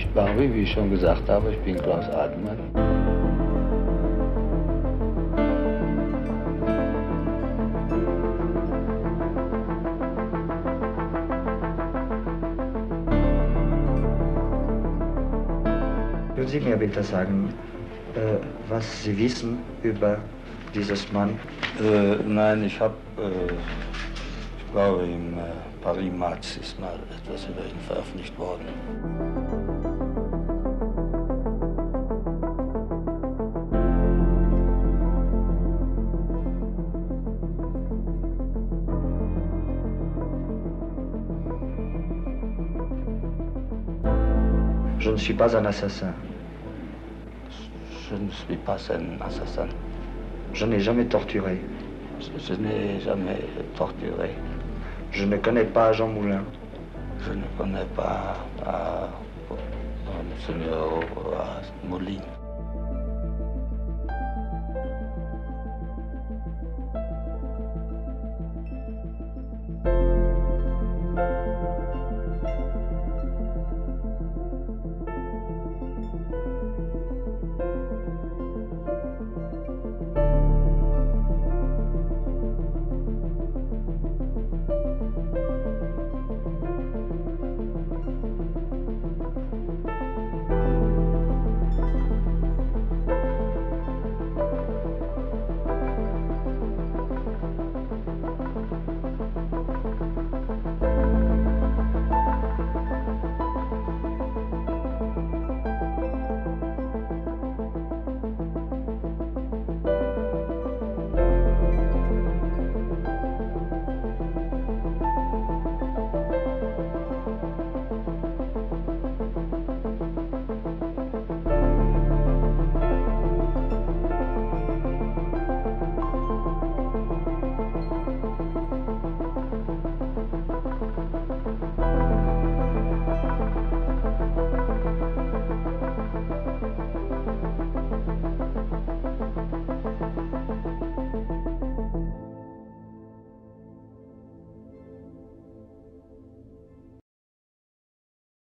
Barbie, wie ich schon gesagt habe, ich bin Klaus Adelmann. Würden Sie mir bitte sagen, was Sie wissen über dieses Mann? Nein, ich glaube, im Paris Match ist mal etwas über ihn veröffentlicht worden. Je ne suis pas un assassin. Je ne suis pas un assassin. Je n'ai jamais torturé. Je n'ai jamais torturé. Je ne connais pas Jean Moulin. Je ne connais pas Monseigneur Moulin.